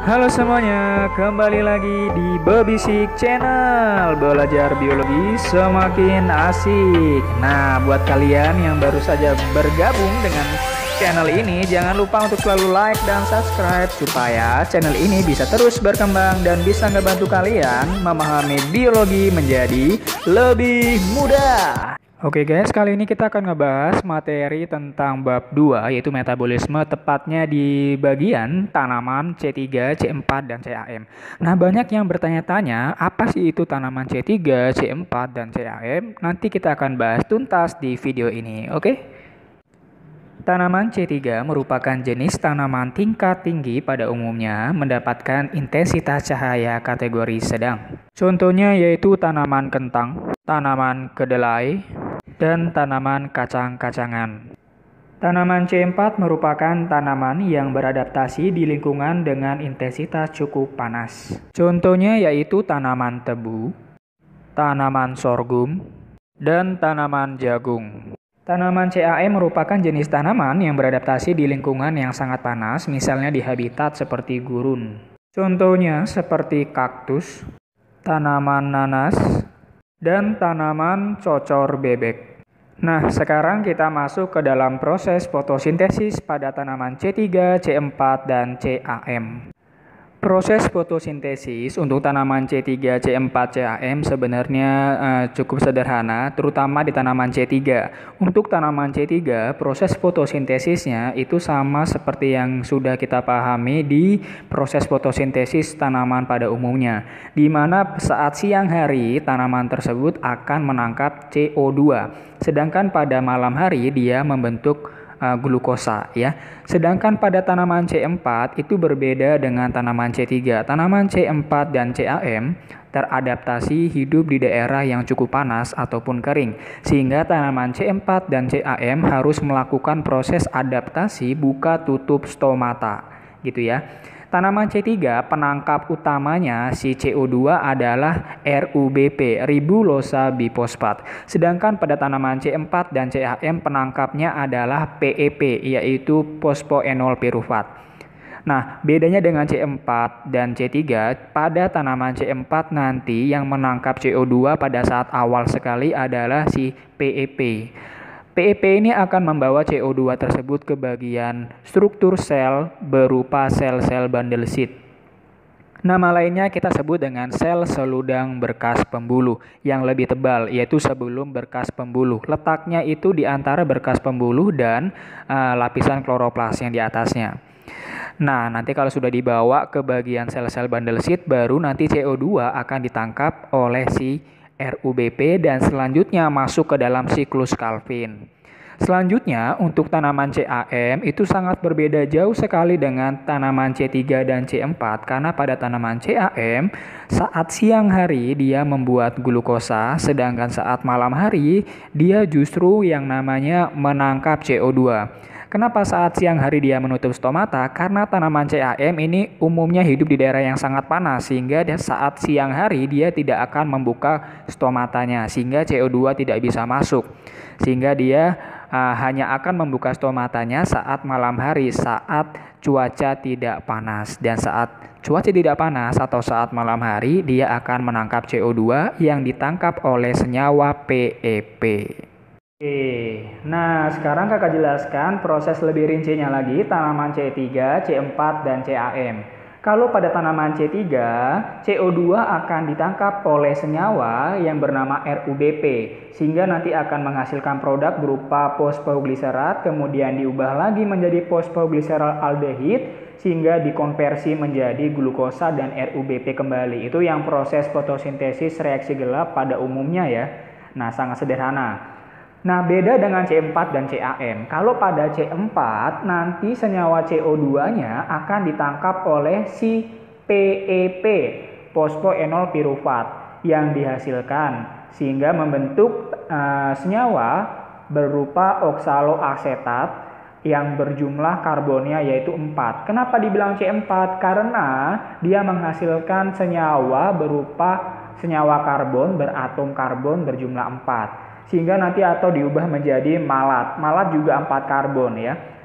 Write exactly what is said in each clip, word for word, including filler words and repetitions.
Halo semuanya, kembali lagi di Bebisik Channel. Belajar biologi semakin asik. Nah, buat kalian yang baru saja bergabung dengan channel ini, jangan lupa untuk selalu like dan subscribe supaya channel ini bisa terus berkembang dan bisa ngebantu kalian memahami biologi menjadi lebih mudah. Oke guys, kali ini kita akan ngebahas materi tentang bab dua, yaitu metabolisme, tepatnya di bagian tanaman C tiga, C empat, dan C A M. Nah, banyak yang bertanya-tanya, apa sih itu tanaman C tiga, C empat, dan C A M? Nanti kita akan bahas tuntas di video ini, oke? Tanaman C tiga merupakan jenis tanaman tingkat tinggi pada umumnya mendapatkan intensitas cahaya kategori sedang. Contohnya yaitu tanaman kentang, tanaman kedelai, dan tanaman kacang-kacangan. Tanaman C empat merupakan tanaman yang beradaptasi di lingkungan dengan intensitas cukup panas. Contohnya yaitu tanaman tebu, tanaman sorghum, dan tanaman jagung. Tanaman C A M merupakan jenis tanaman yang beradaptasi di lingkungan yang sangat panas, misalnya di habitat seperti gurun. Contohnya seperti kaktus, tanaman nanas, dan tanaman cocor bebek. Nah, sekarang kita masuk ke dalam proses fotosintesis pada tanaman C tiga, C empat, dan C A M. Proses fotosintesis untuk tanaman C tiga, C empat, C A M sebenarnya uh, cukup sederhana, terutama di tanaman C tiga. Untuk tanaman C tiga, proses fotosintesisnya itu sama seperti yang sudah kita pahami di proses fotosintesis tanaman pada umumnya, di mana saat siang hari tanaman tersebut akan menangkap C O dua, sedangkan pada malam hari dia membentuk uh, glukosa ya. Sedangkan pada tanaman C empat itu berbeda dengan tanaman C tiga. Tanaman C empat dan C A M teradaptasi hidup di daerah yang cukup panas ataupun kering, sehingga tanaman C empat dan C A M harus melakukan proses adaptasi buka tutup stomata gitu ya. Tanaman C tiga penangkap utamanya si C O dua adalah R U B P, ribulosa bifosfat. Sedangkan pada tanaman C empat dan C A M penangkapnya adalah P E P, yaitu fosfoenol pirufat. Nah, bedanya dengan C empat dan C tiga, pada tanaman C empat nanti yang menangkap C O dua pada saat awal sekali adalah si P E P. P E P ini akan membawa C O dua tersebut ke bagian struktur sel berupa sel-sel bundle seed. Nama lainnya kita sebut dengan sel seludang berkas pembuluh yang lebih tebal, yaitu sebelum berkas pembuluh. Letaknya itu di antara berkas pembuluh dan uh, lapisan kloroplas yang di atasnya. Nah, nanti kalau sudah dibawa ke bagian sel-sel bundle seed, baru nanti C O dua akan ditangkap oleh si R U B P dan selanjutnya masuk ke dalam siklus Calvin. Selanjutnya untuk tanaman C A M itu sangat berbeda jauh sekali dengan tanaman C tiga dan C empat, karena pada tanaman C A M saat siang hari dia membuat glukosa, sedangkan saat malam hari dia justru yang namanya menangkap C O dua. Kenapa saat siang hari dia menutup stomata? Karena tanaman C A M ini umumnya hidup di daerah yang sangat panas, sehingga saat siang hari dia tidak akan membuka stomatanya, sehingga C O dua tidak bisa masuk. Sehingga dia uh, hanya akan membuka stomatanya saat malam hari, saat cuaca tidak panas. Dan saat cuaca tidak panas atau saat malam hari, dia akan menangkap C O dua yang ditangkap oleh senyawa P E P. Oke, nah sekarang kakak jelaskan proses lebih rincinya lagi tanaman C tiga, C empat, dan C A M. Kalau pada tanaman C tiga, C O dua akan ditangkap oleh senyawa yang bernama R U B P, sehingga nanti akan menghasilkan produk berupa fosfogliserat, kemudian diubah lagi menjadi fosfogliserol aldehid, sehingga dikonversi menjadi glukosa dan R U B P kembali. Itu yang proses fotosintesis reaksi gelap pada umumnya ya. Nah, sangat sederhana. Nah, beda dengan C empat dan C A M. Kalau pada C empat, nanti senyawa C O dua-nya akan ditangkap oleh si P E P, fosfoenol pirufat, yang dihasilkan sehingga membentuk uh, senyawa berupa oksaloasetat yang berjumlah karbonnya yaitu empat. Kenapa dibilang C empat? Karena dia menghasilkan senyawa berupa senyawa karbon beratom karbon berjumlah empat. Sehingga nanti atau diubah menjadi malat. Malat juga empat karbon ya.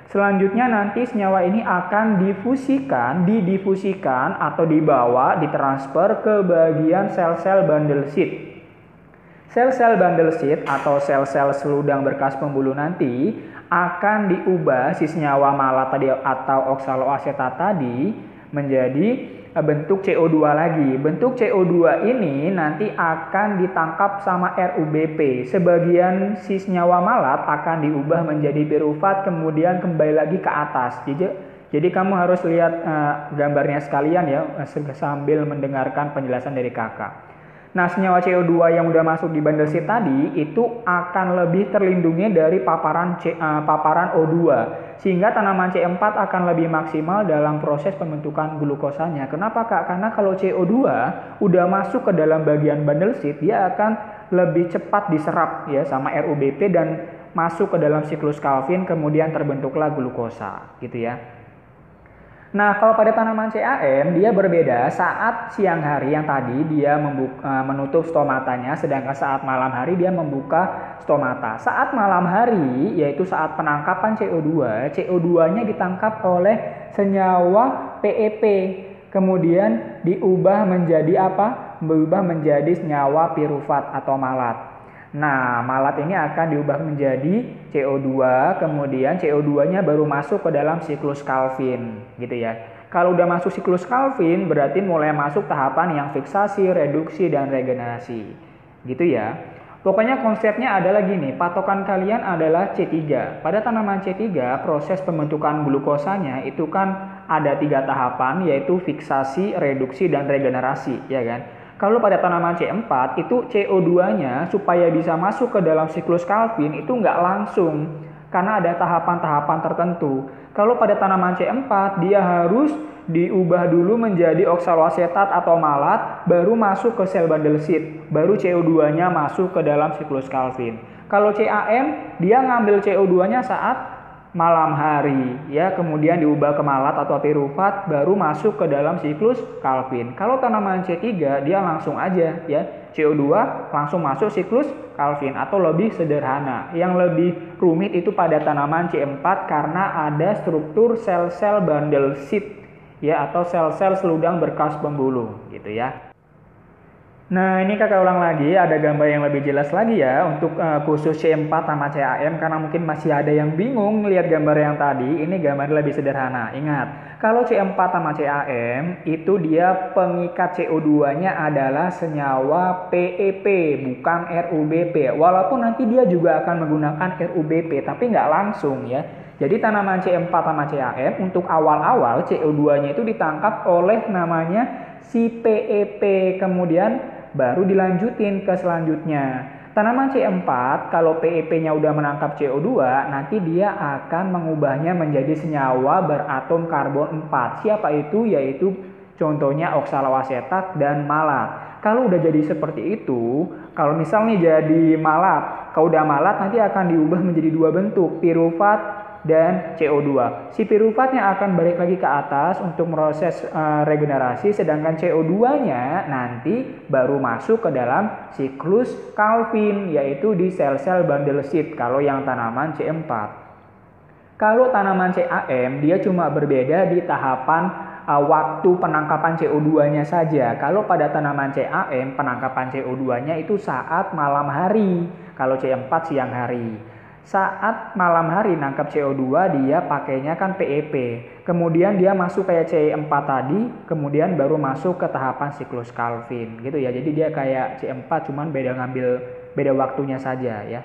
Selanjutnya nanti senyawa ini akan difusikan, didifusikan atau dibawa, ditransfer ke bagian sel-sel bundle seed. Sel-sel bundle seed atau sel-sel seludang berkas pembuluh nanti akan diubah si senyawa malat tadi atau oksaloasetat tadi menjadi bentuk C O dua lagi. Bentuk C O dua ini nanti akan ditangkap sama R U B P. Sebagian si senyawa malat akan diubah menjadi pirufat kemudian kembali lagi ke atas. Jadi, jadi kamu harus lihat uh, gambarnya sekalian ya sambil mendengarkan penjelasan dari kakak. Nah, senyawa C O dua yang udah masuk di bundle seed tadi itu akan lebih terlindungi dari paparan C, uh, paparan O dua sehingga tanaman C empat akan lebih maksimal dalam proses pembentukan glukosanya. Kenapa Kak? Karena kalau C O dua udah masuk ke dalam bagian bundle seed, dia akan lebih cepat diserap ya sama R U B P dan masuk ke dalam siklus Calvin kemudian terbentuklah glukosa gitu ya. Nah, kalau pada tanaman C A M dia berbeda. Saat siang hari yang tadi dia membuka, menutup stomatanya, sedangkan saat malam hari dia membuka stomata. Saat malam hari yaitu saat penangkapan C O dua, C O dua-nya ditangkap oleh senyawa P E P. Kemudian diubah menjadi apa? Berubah menjadi senyawa pirufat atau malat. Nah, malat ini akan diubah menjadi C O dua, kemudian C O dua-nya baru masuk ke dalam siklus Calvin, gitu ya. Kalau udah masuk siklus Calvin, berarti mulai masuk tahapan yang fiksasi, reduksi, dan regenerasi, gitu ya. Pokoknya konsepnya adalah gini, patokan kalian adalah C tiga. Pada tanaman C tiga, proses pembentukan glukosanya itu kan ada tiga tahapan, yaitu fiksasi, reduksi, dan regenerasi, ya kan. Kalau pada tanaman C empat itu C O dua-nya supaya bisa masuk ke dalam siklus Calvin itu nggak langsung karena ada tahapan-tahapan tertentu. Kalau pada tanaman C empat dia harus diubah dulu menjadi oksaloasetat atau malat baru masuk ke sel bundle seed, baru C O dua-nya masuk ke dalam siklus Calvin. Kalau C A M dia ngambil C O dua-nya saat malam hari ya, kemudian diubah ke malat atau pirufat baru masuk ke dalam siklus Calvin. Kalau tanaman C tiga dia langsung aja ya, C O dua langsung masuk siklus Calvin atau lebih sederhana. Yang lebih rumit itu pada tanaman C empat karena ada struktur sel-sel bundle seed ya atau sel-sel seludang berkas pembuluh gitu ya. Nah, ini kakak ulang lagi, ada gambar yang lebih jelas lagi ya untuk uh, khusus C empat sama C A M karena mungkin masih ada yang bingung lihat gambar yang tadi. Ini gambar lebih sederhana. Ingat, kalau C empat sama C A M itu dia pengikat C O dua-nya adalah senyawa P E P bukan R U B P. Walaupun nanti dia juga akan menggunakan R U B P tapi nggak langsung ya. Jadi tanaman C empat sama C A M untuk awal-awal C O dua-nya itu ditangkap oleh namanya si P E P, kemudian baru dilanjutin ke selanjutnya. Tanaman C empat kalau P E P-nya udah menangkap C O dua, nanti dia akan mengubahnya menjadi senyawa beratom karbon empat. Siapa itu? Yaitu contohnya oksaloasetat dan malat. Kalau udah jadi seperti itu, kalau misalnya jadi malat, kalau udah malat nanti akan diubah menjadi dua bentuk, pirufat dan C O dua. Si pirufatnya akan balik lagi ke atas untuk proses uh, regenerasi, sedangkan C O dua-nya nanti baru masuk ke dalam siklus Calvin, yaitu di sel-sel bundle seed kalau yang tanaman C empat. Kalau tanaman C A M dia cuma berbeda di tahapan uh, waktu penangkapan C O dua-nya saja. Kalau pada tanaman C A M penangkapan C O dua-nya itu saat malam hari, kalau C empat siang hari. Saat malam hari nangkap C O dua dia pakainya kan P E P. Kemudian dia masuk kayak C empat tadi, kemudian baru masuk ke tahapan siklus Calvin gitu ya. Jadi dia kayak C empat cuman beda ngambil beda waktunya saja ya.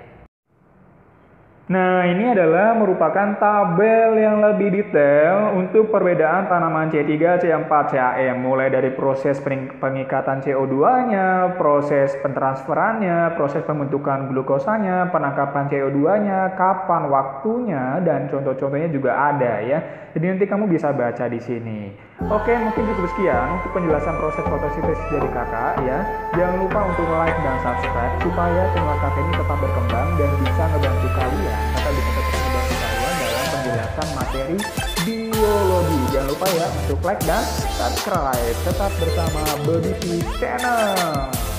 Nah, ini adalah merupakan tabel yang lebih detail untuk perbedaan tanaman C tiga, C empat, C A M. Mulai dari proses pengikatan C O dua-nya, proses pentransferannya, proses pembentukan glukosanya, penangkapan C O dua-nya, kapan waktunya, dan contoh-contohnya juga ada ya. Jadi nanti kamu bisa baca di sini. Oke, mungkin cukup sekian untuk penjelasan proses fotosintesis dari kakak ya. Jangan lupa untuk like dan subscribe supaya channel kakak ini tetap berkembang dan bisa ngebantu kalian. Kakak bisa tetap ngebantu kalian dalam penjelasan materi biologi. Jangan lupa ya untuk like dan subscribe. Tetap bersama Baby Channel.